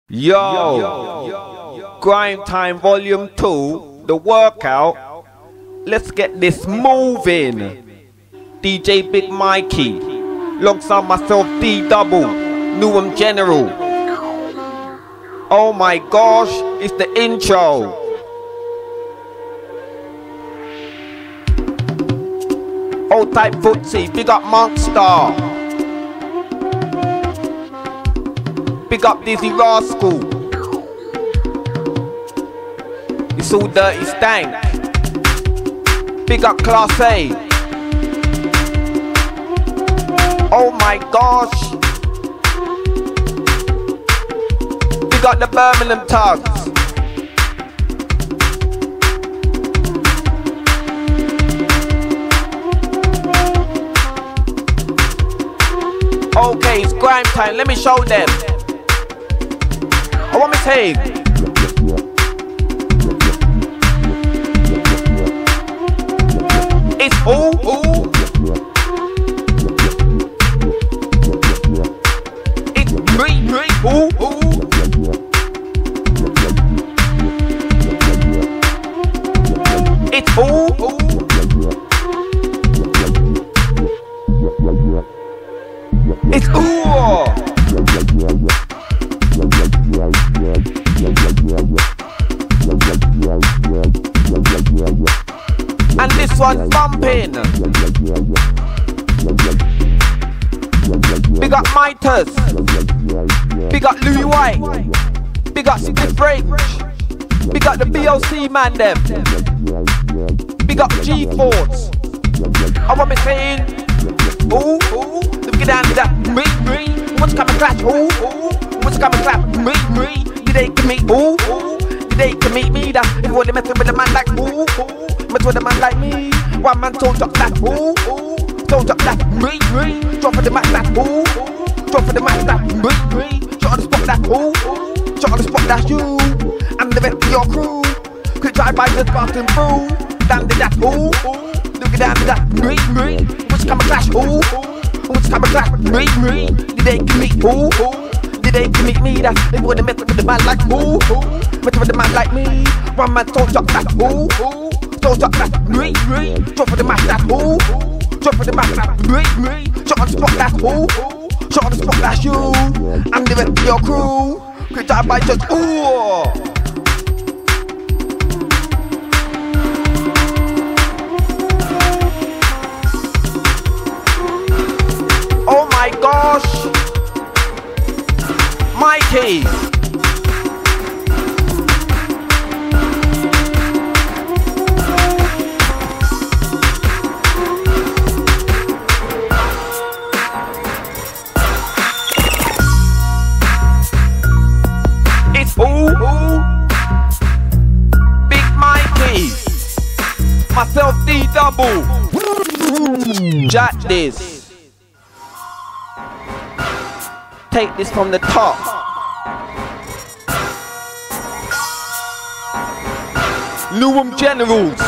Yo, Grime Time Volume 2, the workout. Let's get this moving. DJ Big Mikey, alongside myself D Double, Newham General. Oh my gosh, it's the intro. Old type footsie, big up Monkstar. Big up Dizzy Rascal. It's all dirty stank. Big up Class A. Oh my gosh. Big up the Birmingham Tugs. Okay, it's grime time, let me show them. I want me take. It's ooh. It's me, ooh. It's ooh. It's ooh. And this one bumping. Big up Mitas. Big up Louis White. Big up Stiff Range. Big up the BOC man them. Big up G-Force. I want me saying, ooh. Let me get down to that me. What's coming clash, ooh. What's coming clash, me. Did they can meet, ooh. Did they can meet me? That's if they messing with a man like, ooh. Mess with a man like me. One man told up that, ooh. Told up that, me. Drop for the match that, ooh. Drop for the match that, me. Shot on the spot that, ooh. Shot on the spot that's you. And the rest of your crew. Quick drive by just passing through. Down to that, ooh. Look it down to that, me. What's coming clash, ooh. What's coming clash, me. Did they can meet, ooh. Did they can meet me? That's if they mess with the man like, ooh. Mess with the man like me. One man told up that, ooh. Told up that, me. Drop for the match that, ooh. Drop for the match that, me. Shot on the spot that, ooh. Shot on the spot that's you. And the rest of your crew. Quick drive by just, ooh. Oh my gosh, Mikey. It's ooh, Big Mikey. Myself D Double. Jack this. Take this from the top. Newham Generals.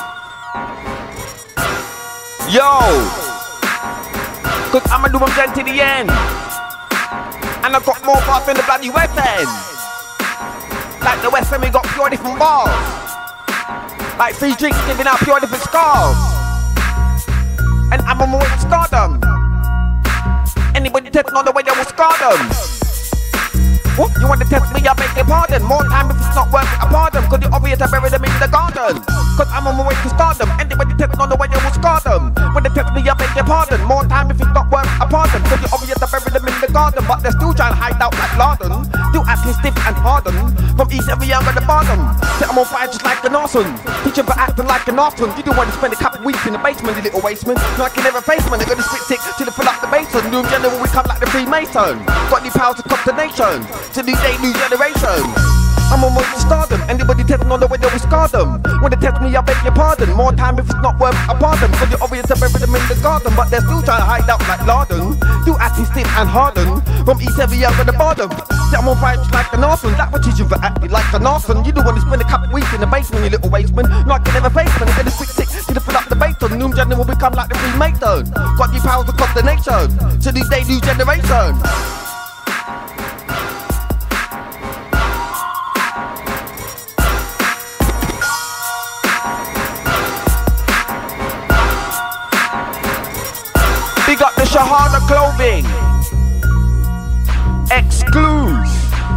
Yo. Cause I'ma do them gen to the end. And I got more bars than the bloody West End. Like the West End, we got pure different bars. Like free drinks giving out pure different scars. And I'm on my way to stardom. Anybody testing on the way, they will scar them. What? You want to test me? I beg your pardon. More time if it's not worth it, I pardon. Cause you're obvious I bury them in the garden. Cause I'm on my way to stardom. Anybody testing on the way, they will scar them. When they test me, I beg your pardon. More time if it's not worth it, I pardon. Cause you're obvious I bury them in the garden. But they're still trying to hide out like Laden. Still acting stiff and hardened. From each every young at the bottom. Set them on fire just like an arson. Teaching for acting like an arson. You don't want to spend a couple weeks in the basement, you little wasteman. No, I can never face man. They're gonna spit tick till they fill up the basin. New general, we come like the Freemason. Got new powers to top the nation. To new day, new generation. I'm on my way to stardom. Anybody testing on the way, they will scar them. When they test me, I beg your pardon. More time if it's not worth a pardon. Cause you're obvious I bury them in the garden. But they're still trying to hide out like Laden. Still acting stiff and hardened. From east every year at the bottom. Set them on fire just like an arson. That will teach you for acting like an arson. You don't want to spend a couple weeks in the basement, you little wasteman. No, I can never face man. They're gonna spit tick till they fill up the basin. New general will become like the Freemason. Got new powers across the nation. To this day, new generation. Melvin. Exclude.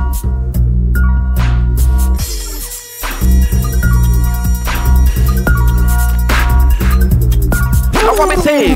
I want me say.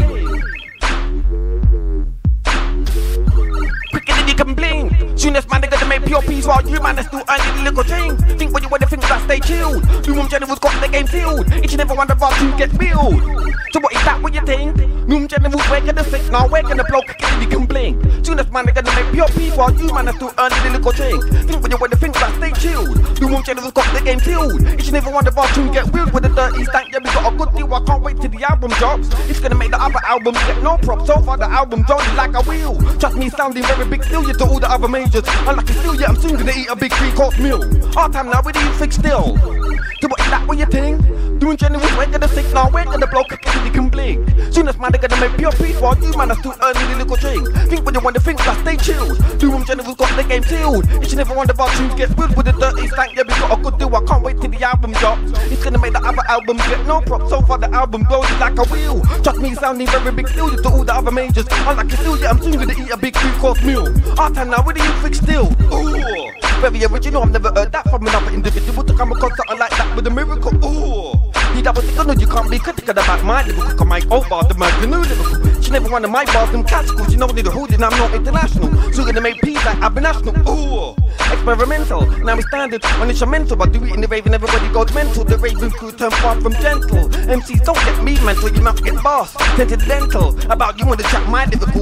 Quicker than you can blink. Soon as man they gonna make pure peace while you man are still earning the little thing. Think when you want to think that stay chilled. New Room General's got the game filled. Each and every one of our team gets billed. So what is that what you think? New Room General's where gonna sick, now where gonna blow quicker than you can blink. Soon as man they gonna make pure peace while you man are still earning the little thing. Think when you want to think that stay chilled. New Room General's got the game filled. Each and every one of our team get wheeled with a dirty stank. Yeah, we got a good deal. I can't wait till the album drops. It's gonna make the other albums get no props. So far the album's only like a wheel. Trust me, sounding very big still. You to all the other majors. Unlucky still, yeah, I'm soon gonna eat a big 3-course meal. Our time now, we do fix still. So what is that what you think? Doing general, we're gonna sick now, we're gonna blow quicker than you can blink. Soon as man, they're gonna make pure peace while you man are still earning the little drink. Think when you want to think, that stay chilled. Doing general's got the game sealed. Each and every one of our tunes gets filled with a dirty stank. Yeah, we got a good deal, I can't wait till the album drops. It's gonna make the other albums get no props. So far the album blows like a wheel. Trust me, sounding very big still. You to all the other majors. Unlucky still, yeah, I'm soon gonna eat a big 3-course meal. Our time now, we do fix still. Ooh. Very original, I've never heard that from another individual to come across something like that with a miracle. Ooh, you double think, no, you can't be critical about my lyrical. My old bar, the American new lyrical. She never one of my bars, them classical. She know the hood and I'm not international. So gonna make peace like I've been national. Ooh, experimental, now we standard on instrumental. I do it in the rave and everybody goes mental. The raving crew turn far from gentle. MCs don't get me mental, you mouth get boss. Sentimental, about you wanna chat my lyrical.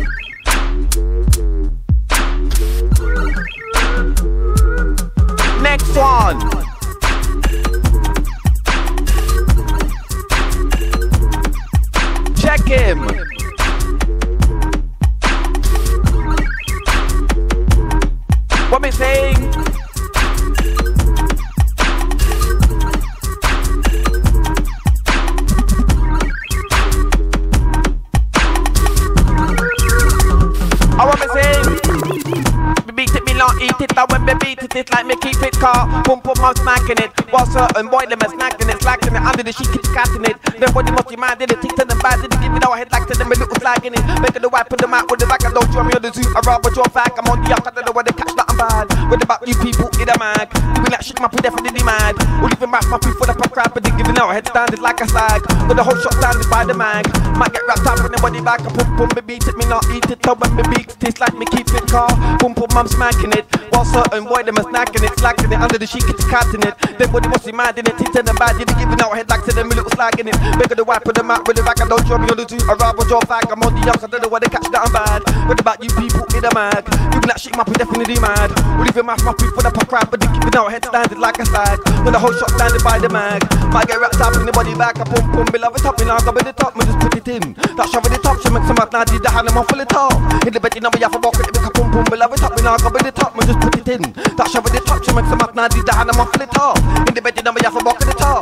Next one. Check him. What me saying? I want me saying. Beat it, me not eat it. I when me beat it, it's like me keep it car. Pum pum, I'm smacking it. While certain boy them are snacking it, slacking it under the sheet, keep scatting it. Then body must be mad, did it, tick to them bad, did it give it our head like to them, a little slagging it. Making the wipe, put them out with the back, I don't show me on the zoo. I rather draw back, I'm on the up, I don't know where they catch nothing bad. What about you people in the mag? Doing that shit, my people definitely mad. Or even my people for the pop crap, but they giving out head standard like a slag. With the whole shot standard by the mag. Might get wrapped up in the body back, I pum pum, me beat it, me not eat it. So when me beat it, it's like me keep it car. Pum pum, I'm smacking it. While certain boy them are snacking it, slacking it under the sheet, keep cutting it. Then body must be mad in it, tick to them bad, did it giving out head like to them, a little slagging it. Make the wipe, put them out with the back, I don't show me on the two. I rather draw back, I'm on the young, so I don't know where they catch that I'm bad. What about you people in the mag? Giving that shit, my people definitely mad. Or even my people for the pop crap, but they keeping out head standard like a slag. When the whole shot standard by the mag. Might get wrapped up in the body back, I pum pum, below it up, and I'll go with the top, man, just put it in. That shove at the top, she makes some out now, did the hand, I'm off full of top. In the bed, you know me, I have to walk with it, pum pum, below it up, and I'll go with the top, man, just put it in. That shove at the top, she makes some out now, did the hand, I'm off full of top. In the bed, you know me, I have to walk with the top.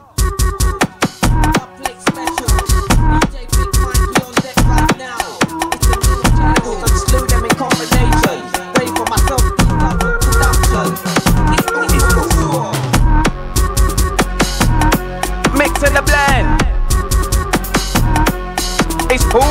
Mixing the blend. It's who?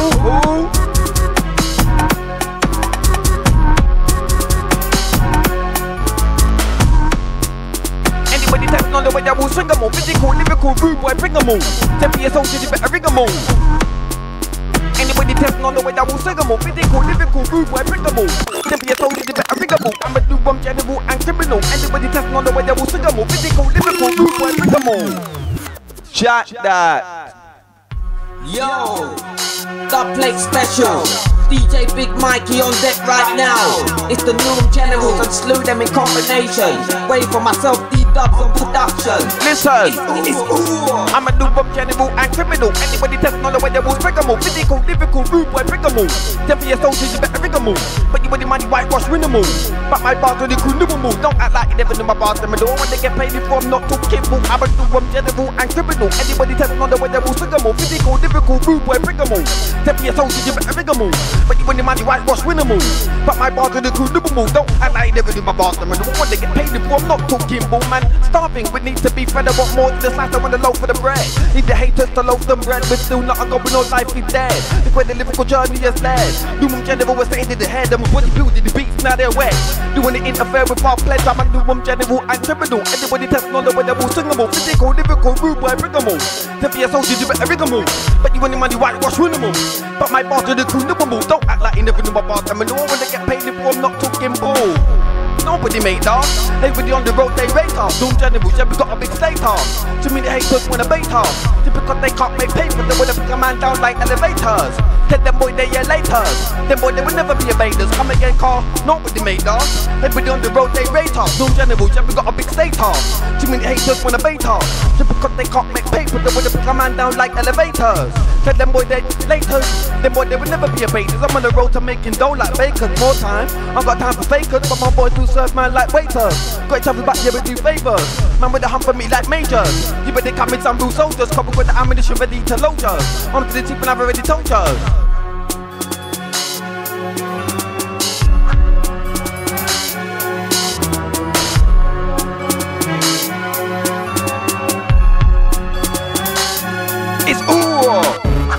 Anybody testing on the way that will swing 'em all. Physical, lyrical, rude boy, bring 'em all. 10 years old, you better ring 'em all. Anybody testing on the way that will swing 'em all. Physical, lyrical, rude boy, bring 'em all. 10 years old, you better ring 'em all. I'm a new one, general and criminal. Anybody testing on the way that will swing 'em all. Physical, lyrical, rude boy, bring 'em all. Chat that. Yo, Dub Plate Special. DJ Big Mikey on deck right now. It's the New Room Generals and slew them in combination. Wait for myself, D-Dubs on production. Listen, I'm a new one general and criminal. Anybody testing on the way they will spring 'em all. Physical, lyrical, rude boy, bring 'em all. 10 years old, you better ring 'em all. But you with the money whitewash, win 'em all. But my bars are the cool new 'em all. Don't act like you never knew my bars, them. I don't want to get paid before I'm not talking bull. I'm a new one general and criminal. Anybody testing on the way they will swing 'em all. Physical, lyrical, rude boy, bring 'em all. 10 years old, you better ring 'em all. But you when the money whitewash, win 'em all. But my bars are the cool new 'em all. Don't act like you never knew my bars, them. I don't want to get paid before I'm not talking bull. Man, Starving, we need to be fed. I want more than the slice, I want a loaf for the bread. Need the haters to loaf them bread, but still not going, no life is dead. Look where the lyrical journey is led. Doom General was saying in the head, I'm bodybuilding the beats, now they're wet. Doing it interfere with our pledge, I'm a Doom General and criminal. Everybody testing on the way, they're all singable. Physical, lyrical, rude boy, bring them all. To be a soldier, you better rig them all. But you want the money, whitewash, win them all. But my boss to the crew, nibble. Don't act like you never knew about them. And no one when they get paid if I'm not talking bull. Nobody made off. Everybody on the road, they rate off. Doom Generals, yeah, we got a big slate off. Too many haters wanna bait off. Just because they can't make paper, they wanna pick a man down like elevators. Tell them boy they laters. Them boy they will never be abaters. Come again, car. Nobody made off. Everybody on the road, they rate off. Doom Generals, yeah, we got a big slate off. Too many haters wanna bait off. Just because they can't make paper, they wanna pick a man down like elevators. Tell them boy they laters. Them boy they will never be abaters. I'm on the road to making dough like bakers. More time, I got time for fakers, but my boys do serve man like waiters. Got each other back here and do favors. Man with a hump for me like majors. You better come in some real soldiers. Couple with the ammunition ready to load you. I'm to the tip and I've already told you. It's ooh.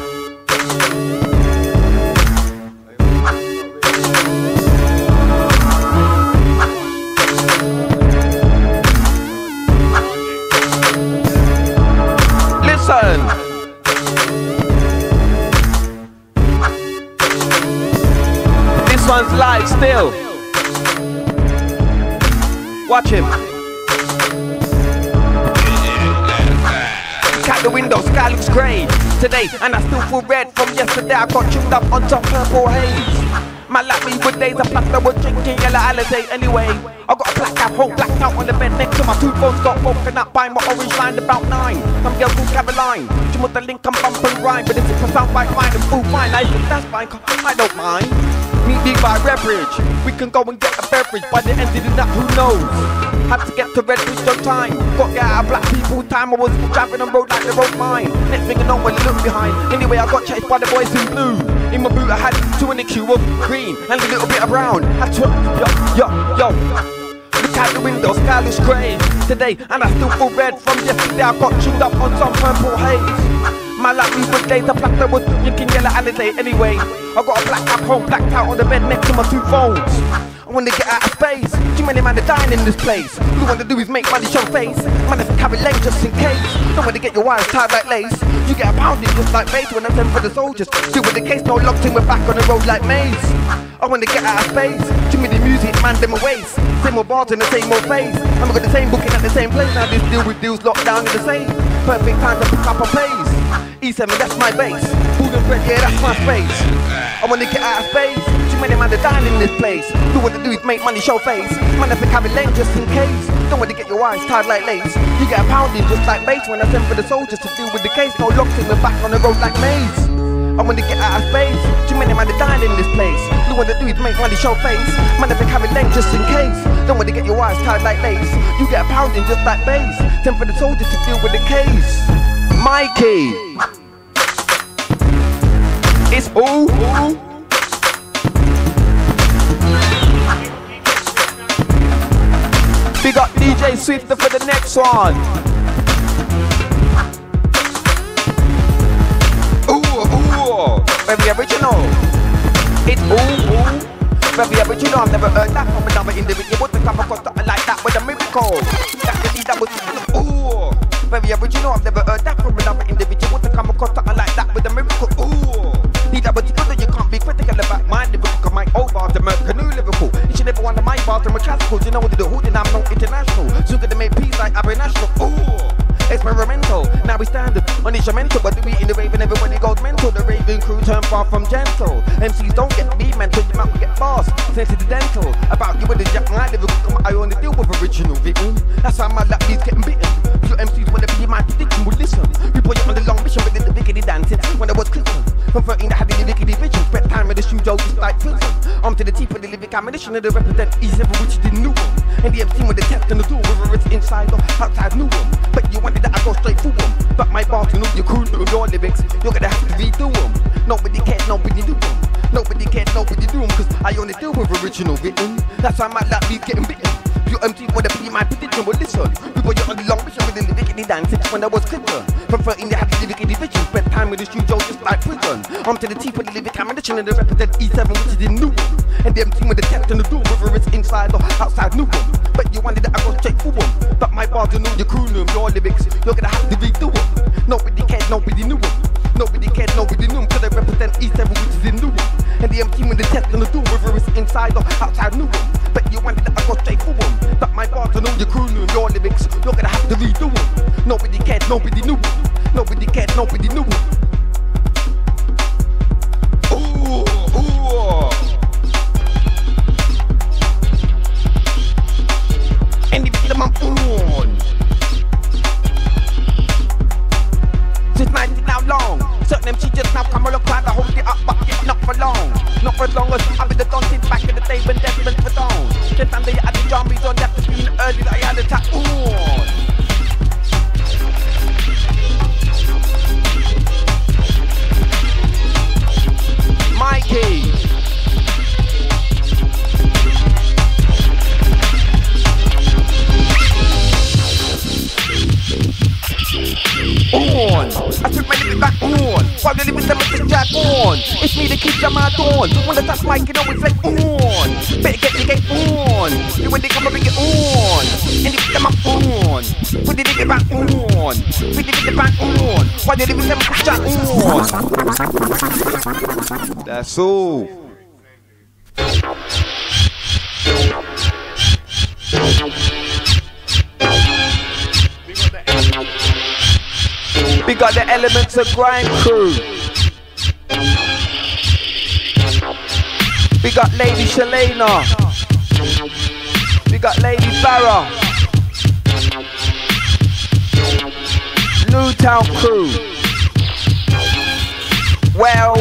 This one's live still. Watch him. Look out the window, sky looks grey today, and I still feel red from yesterday. I got chewed up on some purple haze. Man like me good days, I packed I was drinking yellow holiday anyway. I got a black cap hole, blacked out on the bed next to my two phones. Got woken up by my orange line about 9. Some girl called Caroline, she must the link and bump and rhyme. But if it's a sound bite fine and full fine, I think that's fine, I don't mind. Meet me by Redbridge, we can go and get a beverage. By the end of the night, who knows? Had to get to Redbridge on time. Got to get out of black people time. I was driving on road like the road mine. Next thing I know, when I look behind. Anyway, I got chased by the boys in blue. In my boot, I had 2 in a queue of green and a little bit of brown. I took, yo. Look out the window, sky looks grey today, and I still feel red from yesterday. I got chewed up on some purple haze. My like me good days, I plaster was drinking yellow holiday anyway. I got a black cap home, blacked out on the bed next to my 2 phones. I wanna get out of space. Too many man are dying in this place. All you wanna do is make money, show face. Man, if I carry lane just in case. Don't wanna get your wires tied like lace. You get a pounding just like base when I send for the soldiers. Still with the case, no locked in, we're back on the road like maze. I wanna get out of space. Too many music, man, them a waste. Same old bars in the same old face. I'm got the same booking at the same place. Now this deal with deals locked down in the same. Perfect time to pick up a pace. E7, that's my base. Food and bread, yeah, that's my space. I wanna get out of space. Too many man are dying in this place. All what to do is make money, show face. Man, if I carry lane just in case. Don't want to get your wires tied like lace. You get a pounding just like base when I send for the soldiers to deal with the case. No locks in, we're back on the road like maze. I wanna get out of space. Too many man are dying in this place. All what to do is make money, show face. Man, if I carry lane just in case. Don't want to get your wires tied like lace. You get a pounding just like base. Send for the soldiers to deal with the case. Mikey. It's ooh. Big up DJ Swifter for the next one. Ooh, very original. It's ooh, very original. I've never heard that from another individual to come across something like that with a miracle. That was ooh, very original. I've never heard that from another individual to come across something like that with a miracle. Ooh, that was good. You can't be critical about mine. Because my old bars, the American New Liverpool. Each and every one of my bars are classical. You know what to do? Who did I'm not international? Soon to make peace like Abba National. Ooh, experimental. Now we standard on instrumental, but we in the rave and everybody goes mental. The raving crew turn far from gentle. MCs don't get me mental. You might get boss. Sentimental about you with the Jack and I live. I only deal with original victim. That's why my lap is getting bitten. Your MCs wanna be my prediction. Well, listen, we put you on the long mission within the wickedy dancing. When I was clicking, from 13 to having the wickedy vision. Spent time in the studio just like prison. I'm to the teeth of the lyric ammunition of the represent each ever which didn't know them. And the MC with the test and the door, whether it's inside or outside, knew them. But you wanted that I go straight through them. But my bars and all your crew know your lyrics, you're gonna have to redo them. Nobody cares, nobody do them. Nobody cares, nobody do them. Cause I only deal with original written. That's why my lap is getting bitten. Your MC wanna be my prediction. religion. Well listen, we were on the long mission with the lyric in the dance when I was Clinton. From 13 they had the lyric in division. Spent time with the studio just like prison. I'm to the teeth with the lyric ammunition and they represent E7 which is in New. And them team with the test and the doom, whether it's inside or outside New. But you wanted that I go straight for them. But my bars are new, your crew knew your lyrics. You're gonna have to redo them. Nobody cared, nobody knew them. Nobody cared, nobody knew them. Cause they represent E7 which is in New. And the team with the test and the doom, whether it's inside or outside New. But you wanted that I go straight for them. But my bars are new, your crew knew your lyrics. You're gonna have to redo them. Nobody cared, nobody knew them. Nobody cared, nobody knew them. Ooh, ooh. And the beat I'm on. Since 90 now long. Certain MC just now come all around to hold it up, but it's not for long. Not for as long as I've been the dancing back in the day when death went for dawn. Since I'm there at the zombies on that, been early that I had a tap on. Mikey. On, I took my living back on. While the living them with the jack on. It's me the kids I'm out on. When the touch mic, you know it's like on. Better get the game on. You when they come and bring it on. And if them up on. Put the living back on. Put the living back on. While the living them with the jack on. That's all. We got the Elements of Grime crew. We got Lady Shalena. We got Lady Farrah. Newtown crew. Well.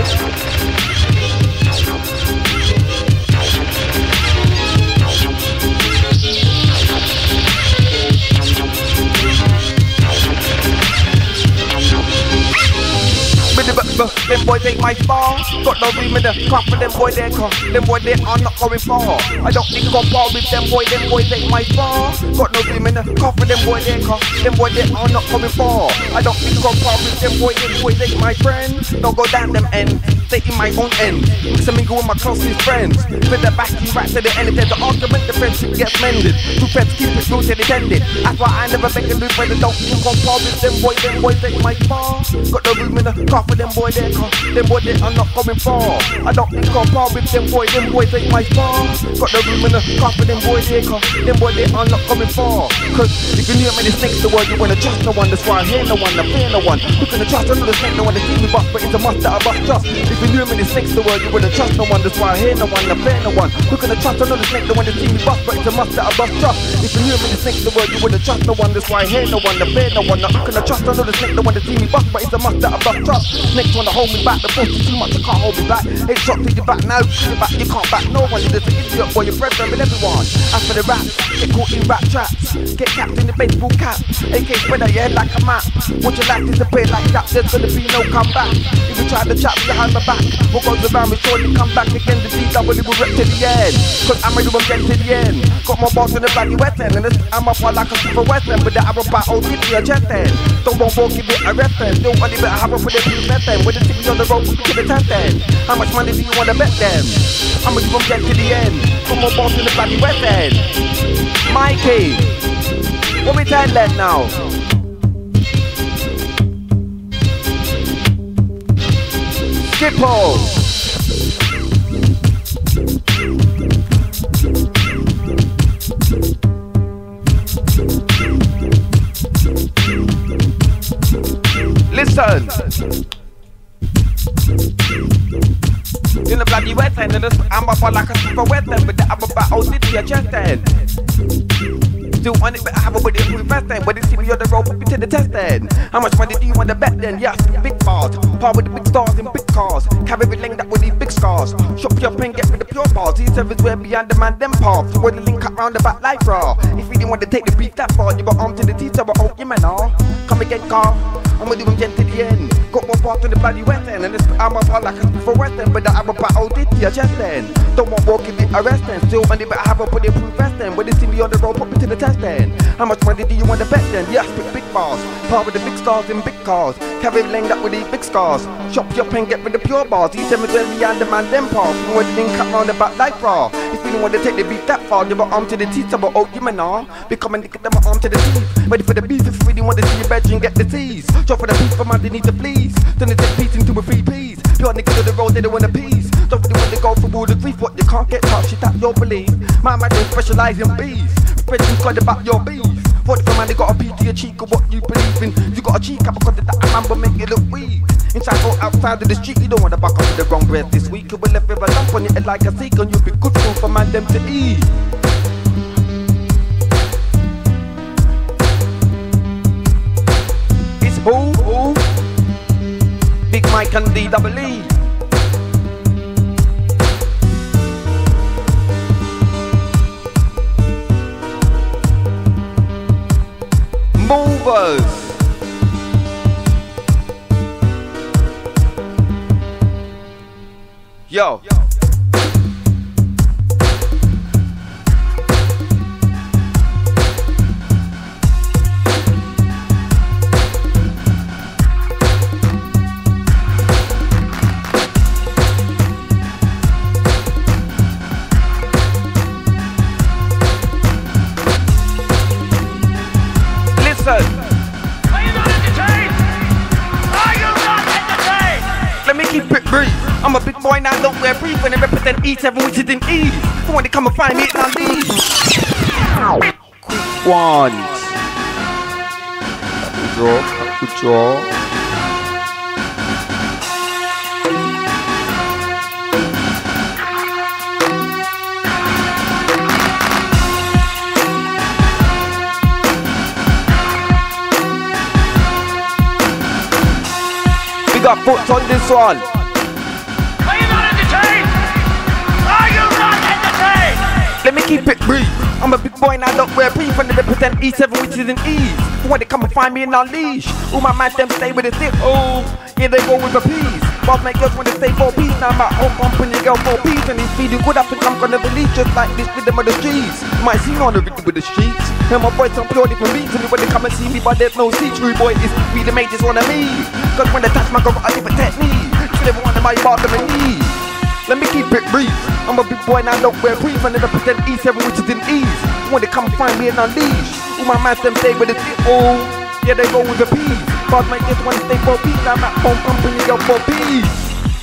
Them boys ain't my far. Got no room in the car for them boy they car. Them boy they are not going far. I don't think I'm far with them boys ain't my far. Got no room in the car for them boy they car. Them boy they are not coming far. I don't think I'm far with them boys ain't my friend. Don't go down them end, stay in my own end. Mix and mingle with my closest friends. With the backing right to the end. If there's an argument, the friendship gets mended. Two friends keep it real till it ended. That's why I never make a loop when I don't think I'm far with them boys ain't my far. Got no room in the car for them boy they car. Them boy they are not coming far. I don't think I'm far with them boys ain't my far. Got no room in the car for them boy they car. Them boy they are not coming far. Cause if you knew how many snakes the world, you wanna trust no one. That's why I hear no one, I fear no one. Who can I trust another snake, no one to see me bust, but it's a must that I must trust. If you knew how many snakes the world, you wouldn't trust no one. That's why I hear no one, I fear no one. Who can I trust another snake, no one to see me bust, but it's a must that I must trust. If you knew how many snakes the world, you wouldn't trust no one. That's why I hear no one, I fear no one. Now who can I trust another snake, no one to see me bust, but it's a must that I must trust. Snakes wanna hold me back, the force is too much, I can't hold me back. It's shot to your back now, you can't back no one. You're just an idiot, boy, you're brethren with everyone. As for the rap, get caught in rap traps. Get capped in the baseball cap. AK spread out your head like a map. Watch your life disappear like that, there's gonna be no comeback. If you try to chat behind my back, what goes around will surely come back again. The DW will rip to the end. Cause I'm ready to get to the end. Got my boss in the bloody West End. And I'm up all like a super West End. With the Arab battle, give me a jet end. Don't want to give it a rest end. Don't want to have a for the blue meth end. With the city on the road, to the test end. How much money do you wanna bet them? I'm gonna give them get to the end. Got my boss in the bloody West End. Mikey, what we tell them now? Skippo. Listen. In the bloody West End, I'm up like a super West End, but the I'm about old city a chest end. Still on it, but I have a body who's best then. When they see me on the road, put me to the test then. How much money do you want to bet then? Yes, big bars. Par with the big stars in big cars. Carry the length that with these big scars. Shop your pen, get rid of pure bars. These servers where beyond the man, them paths. So when the link cut round the back life raw. If you didn't want to take the beef that far, you got armed to the teeth, so I hope you man are. Come again, car. I'ma do them gent to the end. Got more part in the bloody west end. And I'm a part like a for west end. But I'm a part old to your chest end. Don't want walk in the arrest end. Still money but I have a put it proof vest end. When they see me on the road, put me to the test end. How much money do you want to bet then? Yeah, I spit big bars. Part with the big stars in big cars. Carry length up with these big scars. Shop your pen, get rid of pure bars. These 720 and the man them pass. You want to link cut round the back like raw. If you don't want to take the beat that far, give an arm to the teeth, so oh you man all. Become a nigga, them an arm to the teeth. Ready for the beef if you really want to see your bedroom, get the tease. Drop for the beef, man, they need to please. Turn the piece into a 3 piece. Pure niggas to the road, they don't want a piece. Don't really want to go for all the grief, but you can't get touched, shit that you'll believe. My man don't specialize in beef. Spreading God about your beef. For the man, they got a beat to your cheek of what you believe in. You got a cheek up because of that man, but make it look weak. Inside or outside of the street, you don't want to back up with the wrong breath this week. You will left with a lump on your head like a seek, and you'll be good food for man them to eat. It's who? Big Mike and D-double-E. Movers. Yo. Listen. Are you not entertained? Are you not entertained? Let me keep it brief. I'm a big boy now, don't wear brief. And I represent E7, which is in E. So when they come and find me, it's on these. Quick ones. Good draw. We got foot on this one. Are you not entertained? Are you not entertained? Let me keep it brief. I'm a big boy now, don't wear brief. And I represent E7, which is in E. So when they come and find me in our leash, all my man them stay with a stick. Oh, yeah, they go with a piece. Boss make girls when they stay 4 piece. Now my own company girl 4 piece. And it's feeding good, I think I'm gonna release just like this with them on the streets. You might see me on the rhythm with the streets. And my boys don't pure different beats. And when they come and see me, but there's no see-through, boy, it's me the majors wanna me. Cause when they touch my girl, I different technique. So they want to buy bar them and need. Let me keep it brief. I'm a big boy now, don't wear brief. And I represent E7, which is in ease. When they come and find me and unleash, all my man them stay with a stick. Oh, yeah, they go with a piece. Boss make this one stay 4 piece. I'm at home company, go 4 piece.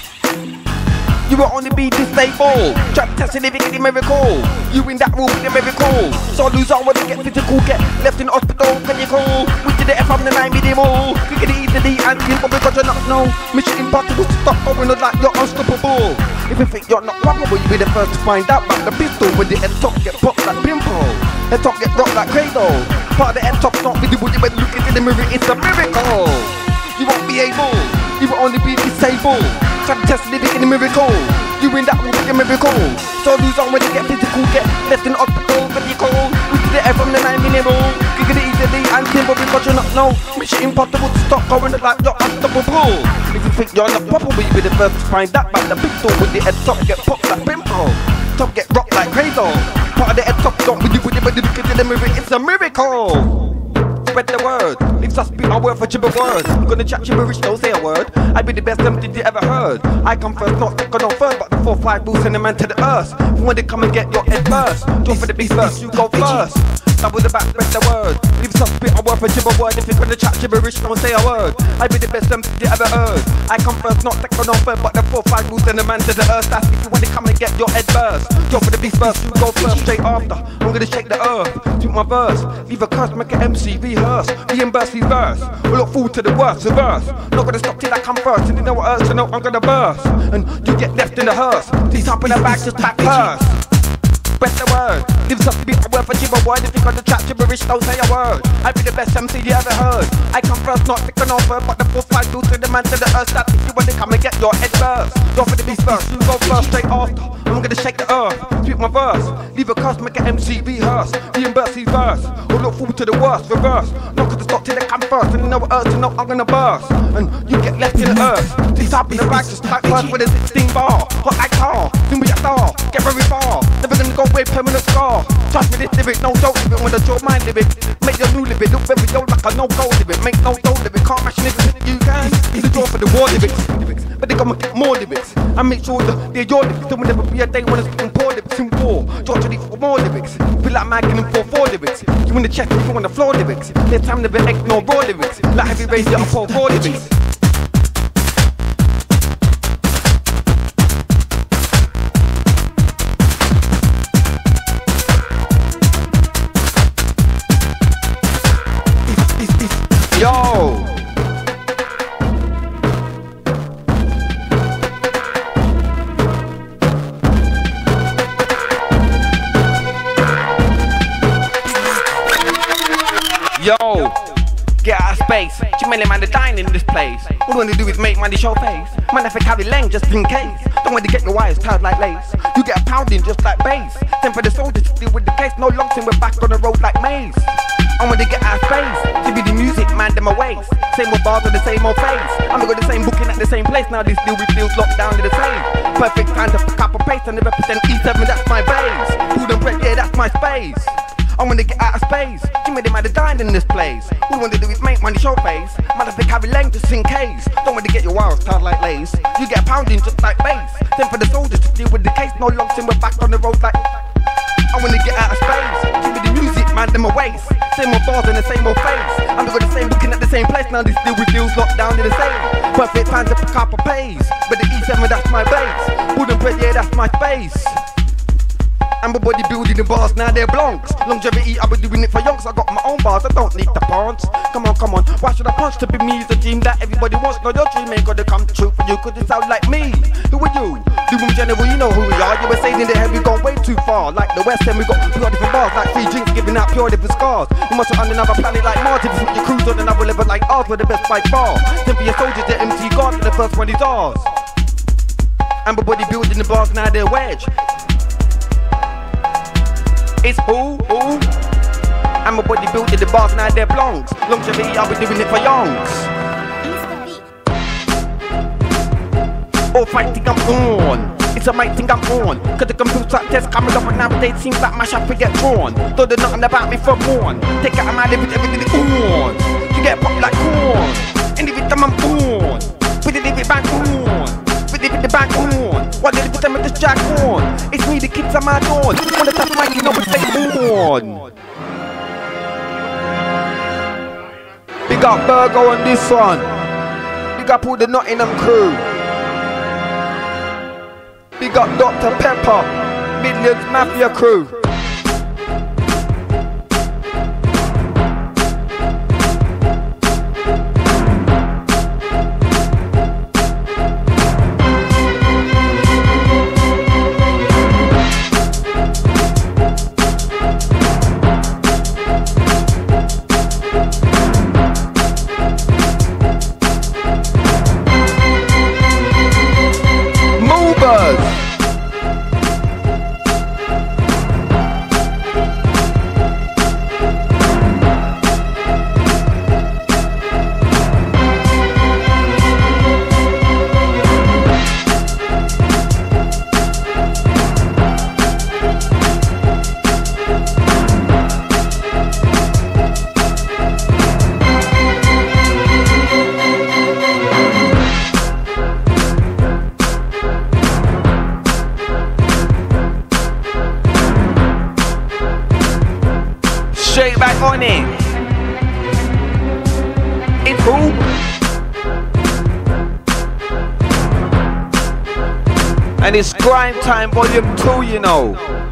You will only be disabled. Trap testing if you get the miracle. You in that room with the miracle. So lose all when they get physical. Get left in the hospital, can you call? We did the F from the 9 minimal. We get it easily and simple because you're not no. Mission impossible to stop going on like you're unstoppable. If you think you're not probable, you'll be the first to find out about the pistol. When the head top get popped like pimple. Head top get rocked like cradle. Part of the head top's not visible, you better look into the mirror, it's a miracle. You won't be able, you will only be disabled. Try to test living in the miracle. You in that room with the miracle. So lose on when they get physical, get left in the hospital, when you call. We did it from the 9 minimal. You get it easily and simple because you're not no. Mission impossible to stop going like you're unstoppable. If you think you're not probable, you'll be the first to find out about the pistol. When the head top get popped like pimple. Top get rocked like cradle. Part of the head top don't with you, but you look into the mirror, it's a miracle. Spread the word, leaves us speak our word for gibber words. I'm gonna chat gibberish, don't say a word. I be the best empty you ever heard. I come first, not second or third, but the 4-5 rules send the man to the earth. When they come and get your head burst, drop for the beast first, you go first. Double the back, spread the word. Leaves us spit our word for gibber word. If you're gonna chat gibberish, don't say a word. I be the best empty you ever heard. I come first, not second or third, but the 4-5 rules send the man to the earth. That's if you want to come and get your head burst. Drop for the beast first, you go first. Straight after, I'm gonna shake the earth. Took my verse, leave a curse, make an MC, rehearse, reimburse, reverse. We'll look forward to the worst, reverse. Not gonna stop till I come first, and you know what else, you know I'm gonna burst. And you get left in the hearse. These top in the back, just back first. Spread the word. Lives up to be a word for gibber word. If you got the trap gibberish, don't say a word. I be the best MC you ever heard. I come first, not second or third, but the full fight do to the man to the earth. That if you want to come and get your head first. Don't for the beast first, you go first straight after. I'm gonna shake the earth, speak my verse. Leave a curse, make an MC rehearse. Reimburse his verse, or look forward to the worst, reverse. No, cause it's not till they come first, and you know what earth, you know I'm gonna burst. And you get left in the earth. This up in the back, just like work with a 16 bar. Hot like tar, then we a star, get very far. Never gonna go away, permanent scar. Trust me, this lyric, no dope lyric, when I draw my lyric. Make your new lyric, look very old like a no-go lyric. Make no dope lyric, can't match niggas, you can. It's a draw for the war lyrics, but they gonna get more lyrics. I make sure that they're your lyrics, there will never be a day when it's fucking poor lyrics in war. Draw to these for more lyrics, feel like Maggin and 4-4 lyrics. You in the chest, you on the floor lyrics. There's time to be ignore raw lyrics, like heavy raise it up for 4 lyrics. Yo! Yo! Get out of space. Too many man to dine in this place. All you wanna do is make money show face. Man, if I carry length just in case. Don't want to get your wires tied like lace. You get a pounding just like bass. Same for the soldiers to deal with the case. No long time we're back on the road like maze. I want to get out of space. To be the music, man, them my ways. Same old bars on the same old face. I'm got the same booking at the same place. Now this deal with deals locked down to the same. Perfect time to fuck up a pace. And they represent E7, that's my base. Food and bread, yeah, that's my space. I wanna get out of space. Too many man to dine in this place. All you wanna do is make money show face. Man, if they carry length just in case. Don't wanna get your wires tied like lace. You get a pounding just like bass. Same for the soldiers to deal with the case. No long time we're back on the road like. I wanna get out of space. Give me the music, man, them my waist. Same old bars and the same old face. I'm got the same booking at the same place. Now this deal with deals locked down to the same. Perfect time to pick up a pace. But the E7, that's my base. Food and bread, yeah, that's my space. I'm a bodybuilding the bars, now they're blonks. Longevity, I've been doing it for yonks. I got my own bars, I don't need the pants. Come on, why should I punch to be me? Is the dream that everybody wants. No, your dream ain't gonna come true for you, cause it sound like me. Who are you? The room general, you know who we are. You were saying in the head, we gone way too far. Like the West End, we got pure different bars. Like 3 drinks, giving out pure different scars. You must have on another planet like Mars. If you put your cruise on another level like ours, we're the best by far. Then for your soldiers, the MC guard, and the first one is ours. I'm a bodybuilding the bars, now they're wedge. It's who? I'm a bodybuilder, the bars now they're blonks. Longevity, I'll be doing it for yonks. All fighting I'm on. It's a mic thing I'm on. Cause the computer test coming up and nowadays seems like my shop will get drawn. Though there's nothing about me for born. Take out of my living everything on. You get popped like corn. And every time I'm born. With the back on. With the back on. What did you tell me this jack on? It's me, the kids on my dawn. On the top of my, you know it's like born. Big up Burgo on this one. Big up all the Nottingham crew. Big up Dr. Pepper, Midlands Mafia crew. Straight back on it. It's who? And it's Grind Time Volume 2, you know.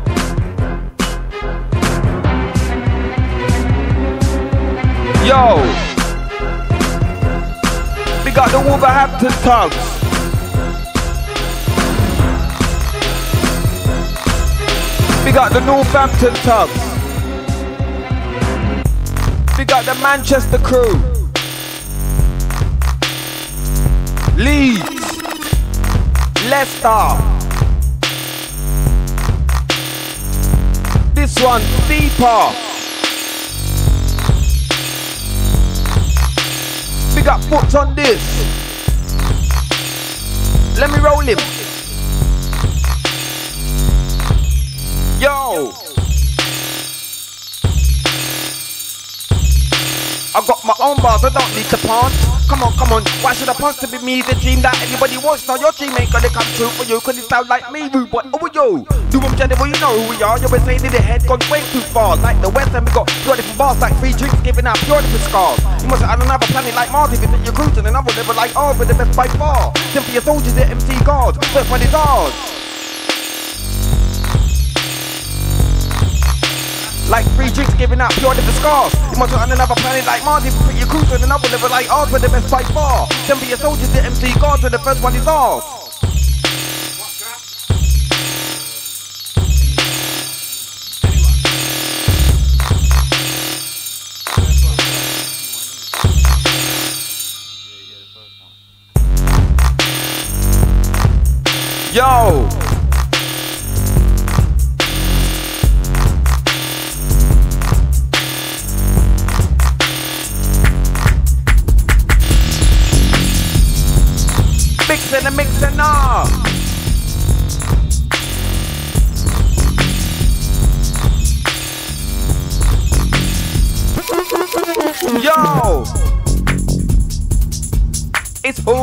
Yo. We got the Wolverhampton Thugs. Big up the Northampton Tugs. Big up the Manchester crew. Leeds. Leicester. This one deeper. Big up Foot on this. Let me roll him. Yo. I got my own bars, I don't need to pass. Come on, why should I pass to be me? The dream that anybody wants. Now your dream ain't gonna come true for you, cause it sound like me, rude, but who are you? Do I'm general, you know who we are. You been saying in the head gone way too far. Like the West End, we got pure different bars, like free drinks, giving out pure different scars. You must have on another planet like Mars, if you think you're cruising, and I would never like ours, but the best by far. Then for your soldiers, they're MC guards, first one is ours. Like free drinks giving out pure different scars. You must on another planet like Mars, if you put your cruise on another level like ours, but the best by far. Then be your soldiers, the MC guards, and the first one is ours. Yo. Mixin' up. Yo. It's who?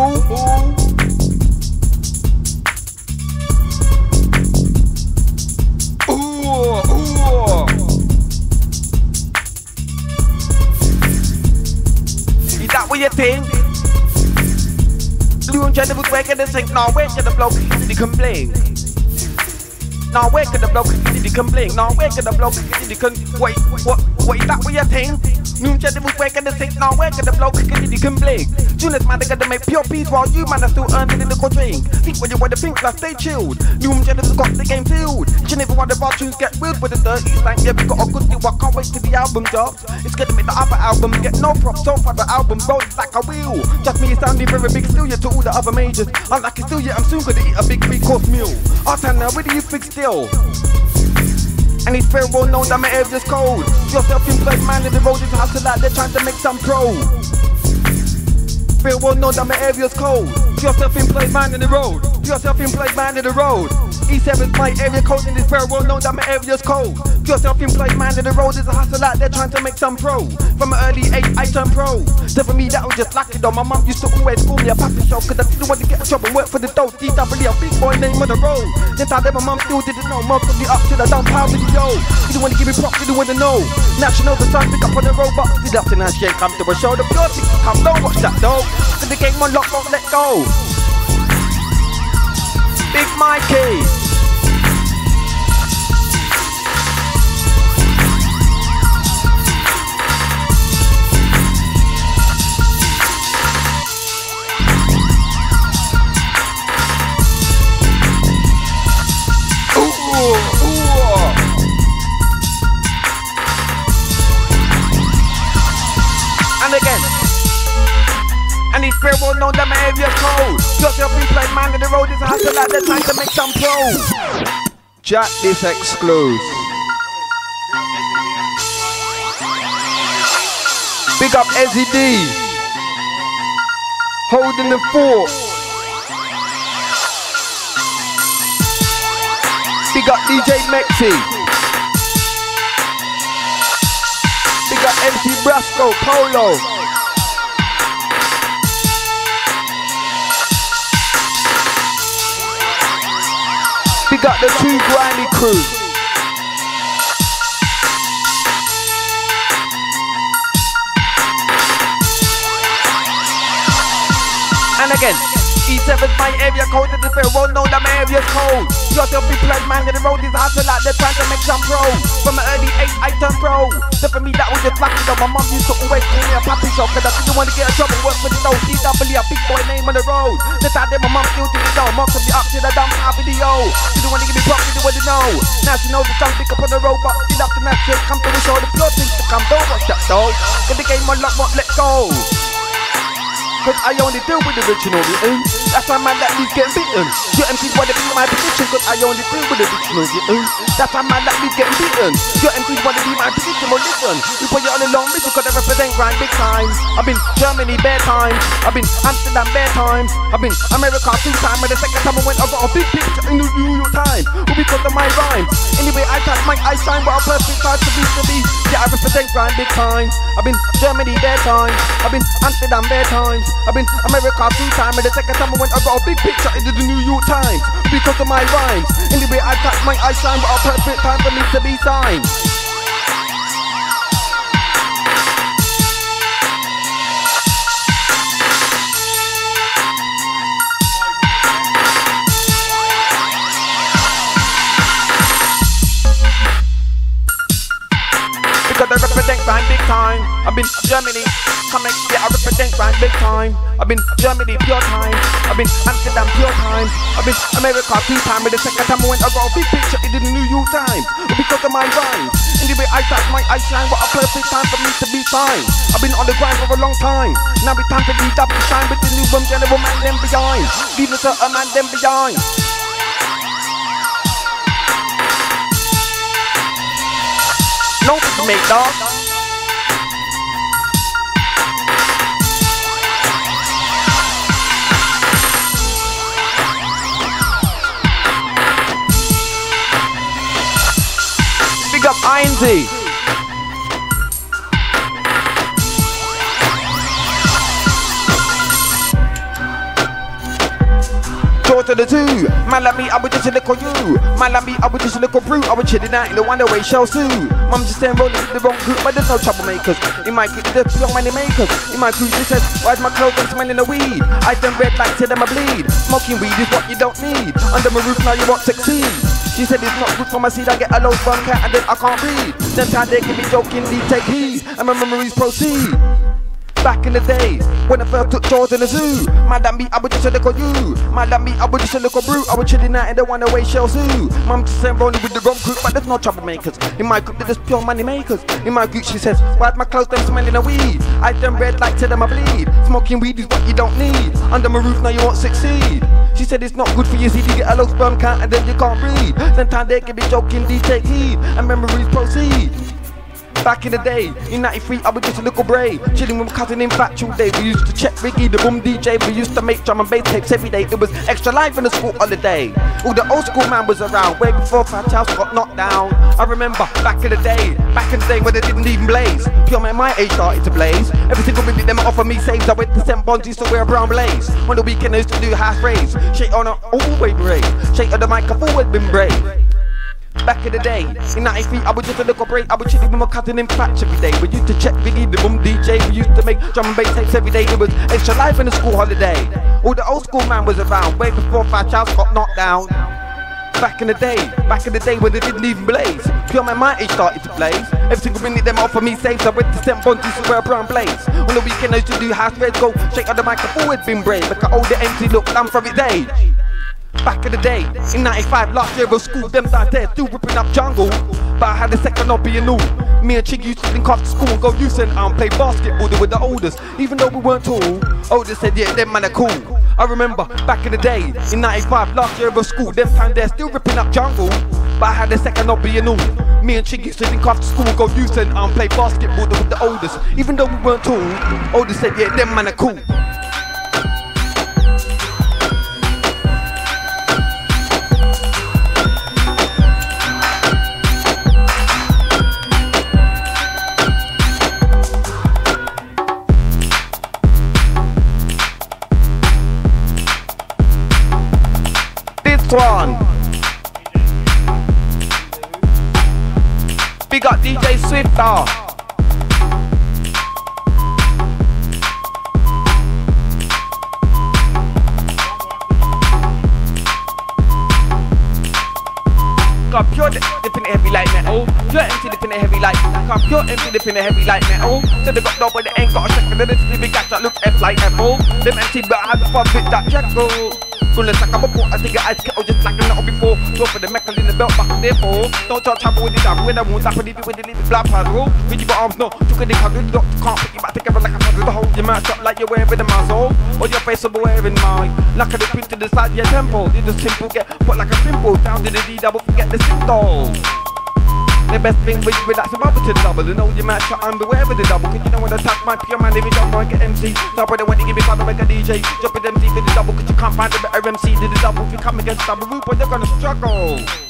Ooh. Is that what you think? Doing gender was waking the sink, now where can the bloke he complain? Now where can the bloke he complain? Now where can the bloke he can wait, what is that what you think? New gender was waking the sink, now where can the bloke he complain? Soon as man they gotta make pure peace while you man are still earning in the cold drink. Think what you wanna think, like stay chilled. New gender's got the game filled. You never want the bar tunes get weird with the dirty slang. Yeah, we got a good deal, I can't wait till the album drops. It's gonna make the other albums get no props. So far the album rolls like a wheel. Just me sounding very big still, yeah, to all the other majors. I'm like it still, yeah, I'm soon gonna eat a big 3-course meal. Artana, where do you think still? And it's very well known that my area's cold. Your self-employed man in the road is hustle out there trying to make some pro. Very well known that my area's cold. Pure self-employed man in the road. Pure self-employed man in the road. E7's my area code and it's very well known that my area's cold. Pure self-employed man in the road is a hustle out there trying to make some pro. From an early age I turned pro. So for me that was just lucky though. My mum used to always call me a puppy show, cause I didn't want to get a job and work for the dough. DW, a big boy name on the road. Then time that my mum still didn't know. Mum took me up to the dumb power video. Didn't want to give me props, didn't want to know. Now she knows the sun pick up on the road, but did up to now she ain't come to a show. The pure things come, don't watch that though. So the game on lock, won't let go. Big Mikey. And again. And it's very well known that my area's cold. Plus your free-played man in the road is a hustle like they're trying to make some pro. Jack this exclusive. Big up Ezzy D. Holding the fort. Big up DJ Mexi. Big up MC Brasco, Polo. Big up the Too Grimy crew. And again, E7's my area code, and the fair road know that my area's cold. Yourself be played, man, and the road is hard to like they're trying to make some pro. From an early age, I turned pro. So for me, that was just lucky though. My mum used to always call me a puppy show, cause I didn't want to get in trouble, work for the dough. DW, a big boy name on the road. That's how my mum still did it though. Mom took me up to the dumb car video. She didn't want to give me props, she didn't want to know. Now she knows the tongue pick up on the road, but did up to that shit, come to the show, the pure things to come. Don't watch that though. Get the game on lock, won't let go. Cause I only deal with the original written. That's why man that leaves getting beaten. Your MCs wanna be my position, cause I only deal with the original written. That's why man that leaves getting beaten. Your MCs wanna be my position, well listen. We put you on a long mission cause they represent grind big time. I've been Germany bare times. I've been Amsterdam bare times. I've been America 2 times. And the second time I went I got a big picture in the New York Times. All because of my rhymes. Anyway I touch my I shine, but a perfect time to be. Yeah I represent grind big time. I've been Germany bare times. I've been Amsterdam bare times. I've been America 2 times, and the second time I went I got a big picture into the New York Times because of my rhymes. Anyway I touch my I shine, but a perfect time for me to be signed. Because I represent grind big time. I've been Germany, come and yeah, I represent grind big time. I've been Germany pure time. I've been Amsterdam pure time. I've been America 2 times. But the second time I went I got a big picture in the New York Times because of my rhymes. Anyway I touch my I shine, what a perfect time for me to be fine. I've been on the grind for a long time. Now it's time for these up to shine with the new general man them behind. Leave the certain man them behind. No to make dog. Big up INZ. To the 2, man like me, I was just a little you. Man like me, I was just a little brute. I was chilling out in the one away shell suit. Mum just saying rolling with the wrong group, but there's no troublemakers. In my group, there's young money makers. In my group, she says, why's my clothes smelling the weed? I turn red like till them I bleed. Smoking weed is what you don't need. Under my roof now you won't succeed. She said it's not good for my seed, I get a low bum cat and then I can't breathe. Then time they give me joking, they take heed, and my memories proceed. Back in the days, when I first took Jaws in the zoo. Man like me, I was just a little you. Man like me, I was just a little brute. I was chilling out in the one away shell zoo. Mum just saying rolling with the wrong group, but there's no troublemakers. In my group, there's pure money makers. In my group, she says, why's my clothes them smelling a weed? I turn red like till them I bleed. Smoking weed is what you don't need. Under my roof now you won't succeed. She said it's not good for you, see you get a low sperm count and then you can't breathe. Sometimes they can be joking, they take heed, and memories proceed. Back in the day, in 93, I was just a little brave. Chilling with my cousin in Factual Day. We used to check Riggy, the boom DJ. We used to make drum and bass tapes every day. It was extra life in the school holiday. All the old school man was around, way before Fat House got knocked down. I remember back in the day when they didn't even blaze. Pure man my age started to blaze. Every single minute them offer me saves. I went to St. Bonds, used to wear a brown blaze. On the weekend I used to do half raise. Shake on a always brave. Shake on the mic, I've always been brave. Back in the day, in 93, I was just a little break. I was chilling with my cousin in Patch every day. We used to check Biggie, the boom DJ. We used to make drum and bass tapes every day. It was extra life in the school holiday. All the old school man was around, way before Fat House got knocked down. Back in the day when they didn't even blaze. Pure man my age started to blaze. Every single minute them offer me saves. I went to St. Bonds, used to wear a brown blaze. On the weekend I used to do house reds, go shake on the mic. I've always been brave, like an older MC look, I'm from its age. Back in the day, in 95, last year of school, them down there still ripping up jungle. But I had a second up being new. Me and Chig used to link after school and go youth centre and play basketball with the oldest. Even though we weren't tall, oldest said yeah, them man are cool. I remember back in the day, in 95, last year of school, them down there still ripping up jungle. But I had a second up being new. Me and Chig used to link after school and go youth centre and play basketball with the oldest. Even though we weren't tall, oldest said yeah, them man are cool. One. Big up DJ Swifter. up pure empty, they finna heavy like metal. So they got dope but they ain't got a check. And then they be gas that look F like Apple. Them empty but I have fun with that check go. Gonna suck up a boat, I think I kettle just like a little before. Go for the metal in the belt back and therefore. Don't touch trouble with the double when I won't tap with it with the little black paddle. With your arms no, took a dick, I can't put you back together like a puzzle. To hold your mouth shut like you're wearing a muzzle. Or your face will be wearing mine. Like a pin to the side of your temple. You just simple get put like a simple. Down to the D double, forget the symptoms. The best thing with you that's a bubble to the double. And know your match shot under wherever the double. Cause you know when I touch my pure man, if you don't want to get MC. So I probably want to give me fun to make a DJ. Drop it MC for the double, cause you can't find a better MC to the double. If you come against double root, but you're gonna struggle.